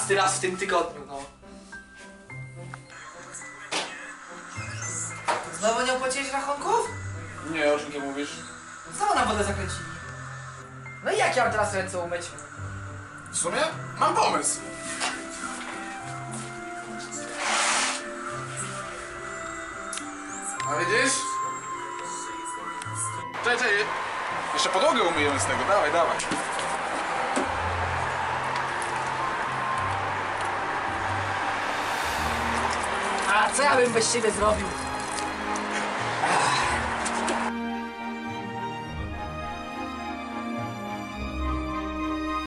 15 raz w tym tygodniu, no. Znowu nie opłaciłeś rachunków? Nie, o czym ty mówisz? Znowu na wodę zakręcili. No i jak ja mam teraz ręce umyć? W sumie mam pomysł. A widzisz? Czekaj, jeszcze podłogę umyjemy z tego, dawaj, dawaj. A co ja bym bez ciebie zrobił?